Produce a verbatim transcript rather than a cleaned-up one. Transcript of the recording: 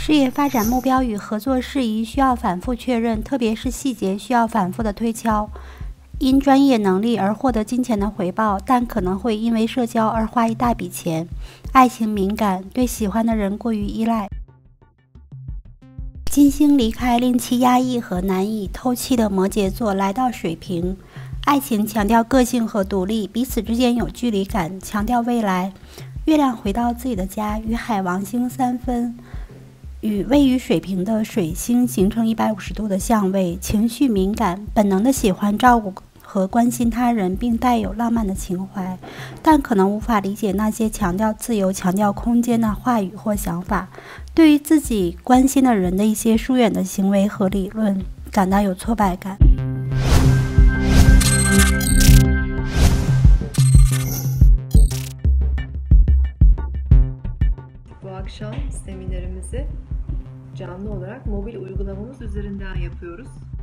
事业发展目标与合作事宜需要反复确认，特别是细节需要反复的推敲。因专业能力而获得金钱的回报，但可能会因为社交而花一大笔钱。爱情敏感，对喜欢的人过于依赖。金星离开令其压抑和难以透气的摩羯座，来到水瓶。爱情强调个性和独立，彼此之间有距离感，强调未来。月亮回到自己的家，与海王星三分，与位于水瓶的水星形成一百五十度的相位，情绪敏感，本能的喜欢照顾和关心他人，并带有浪漫的情怀，但可能无法理解那些强调自由、强调空间的话语或想法。对于自己关心的人的一些疏远的行为和理论，感到有挫败感。 Bu akşam seminerimizi canlı olarak mobil uygulamamız üzerinden yapıyoruz.